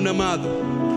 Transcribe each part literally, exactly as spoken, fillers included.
Bruno Amado.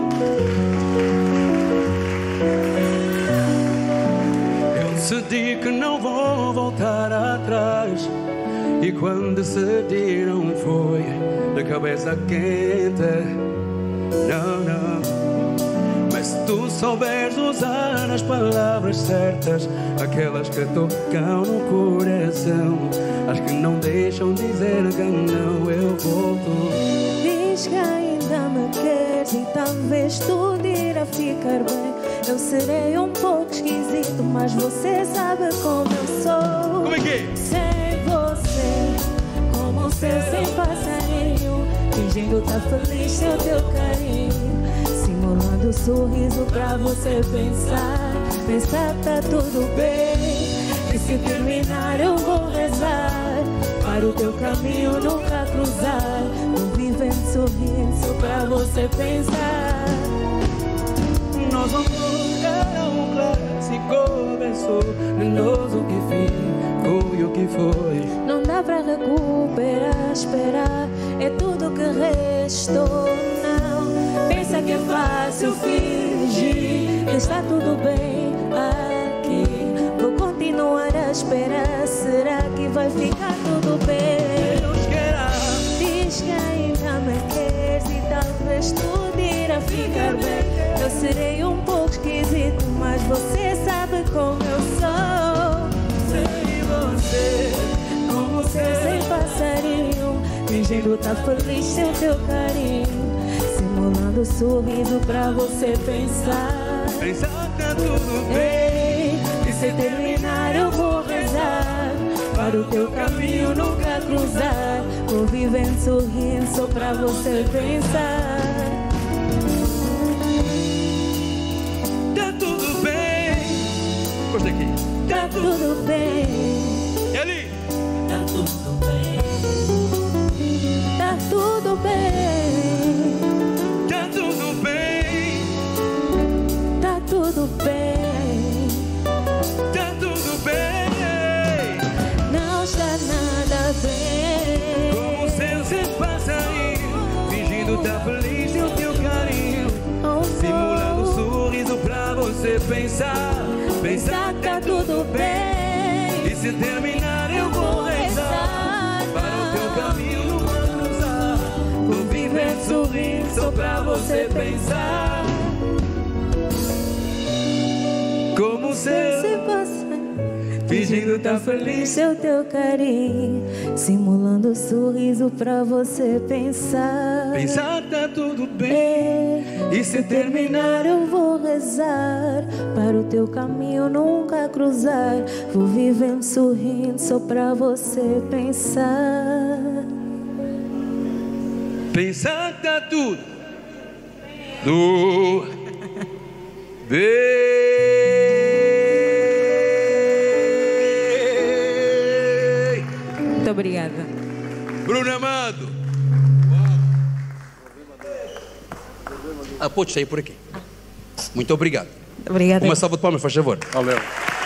Eu decidi que não vou voltar atrás, e quando decidi não foi de cabeça quente. Não, não. Mas se tu souberes usar as palavras certas, aquelas que tocam no coração, as que não deixam dizer que não, eu volto. Diz que ainda me queres e talvez tudo irá ficar bem. Eu serei um pouco esquisito, mas você sabe como eu sou. Como é que é? Sem você, como o céu sem passarinho, fingindo tá feliz sem o teu carinho, simulando sorriso pra você pensar, pensar que tá tudo bem. E se terminar eu vou rezar para o teu caminho nunca cruzar, vou vivendo sorrindo só pra você pensar. Nosso amor era um clássico, começou de nós o que ficou e o que foi. Não dá pra recuperar, esperar é tudo que restou. Não pensa que é fácil fingir que está tudo bem aqui. Vou continuar a esperar, será que vai ficar tudo bem? Deus queira. Diz que ainda me queres e talvez tudo irá ficar bem. Eu serei um pouco esquisito, mas você sabe como eu sou. Sem você, Como céu sem passarinho, fingindo tá feliz sem teu carinho, simulando sorriso pra você pensar. pensar que tá tudo bem. Ei, e se terminar eu vou rezar para o teu caminho nunca cruzar, vou vivendo sorrindo só pra você pensar. Tá tudo bem. Gostei aqui. Tá tudo bem. E ali? Tá tudo bem. Tá tudo bem. Tá tudo bem. Tá tudo bem. Tá tudo bem. Não está nada bem. Como o céu sem passarinho, fingindo tá feliz e o teu carinho, Oh, simulando um não. sorriso pra você pensar. Pensar que tá tudo bem. E se terminar eu vou rezar para o teu caminho nunca cruzar, vou vivendo sorrindo só pra você pensar. Como o céu Se você fingindo tá feliz. seu teu carinho, simulando sorriso pra você pensar. Pensar que tá tudo bem. É, E se terminar eu vou rezar para o teu caminho nunca cruzar, vou vivendo sorrindo só pra você pensar. Pensar que tá tudo do bem. Muito obrigada. Bruno Amado. Ah, pode sair por aqui. Muito obrigado. Obrigada. Uma salva de palmas, faz favor. Valeu.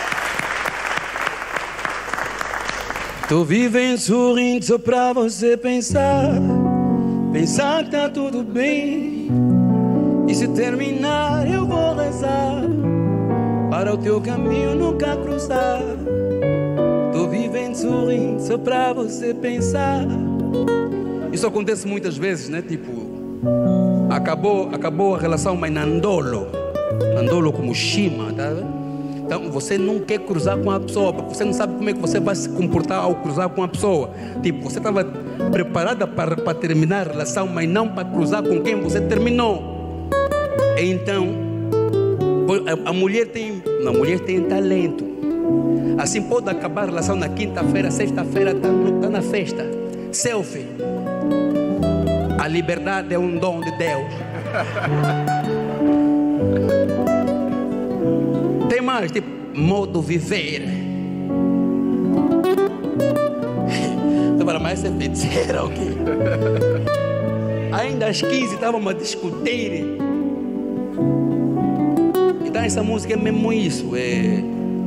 Tô vivendo sorrindo só pra você pensar. Pensar que tá tudo bem. E se terminar eu vou rezar para o teu caminho nunca cruzar. Tô vivendo sorrindo só pra você pensar. Isso acontece muitas vezes, né? Tipo, acabou, acabou a relação, mas nandolo. Nandolo como Shima, tá? Então você não quer cruzar com a pessoa, porque você não sabe como é que você vai se comportar ao cruzar com a pessoa. Tipo, você estava preparada para, para terminar a relação, mas não para cruzar com quem você terminou. Então, a, a mulher tem, a mulher tem talento. Assim pode acabar a relação na quinta-feira, sexta-feira, está tá na festa. Selfie. A liberdade é um dom de Deus. Tem mais, tipo, modo viver. Agora, mas é feiticeira, ok? Ainda às quinze estávamos a discutir. Então essa música é mesmo isso, é...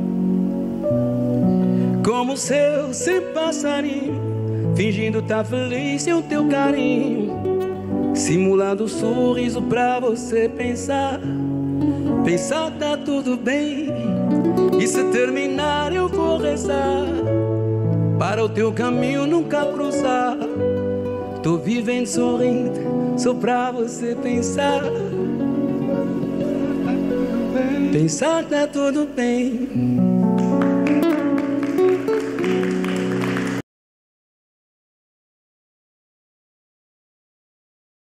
Como o céu sem passarinho, fingindo tá feliz sem o teu carinho, simulando um sorriso pra você pensar, pensar que tá tudo bem. E se terminar eu vou rezar para o teu caminho nunca cruzar. Tô vivendo sorrindo só pra você pensar, pensar que tá tudo bem.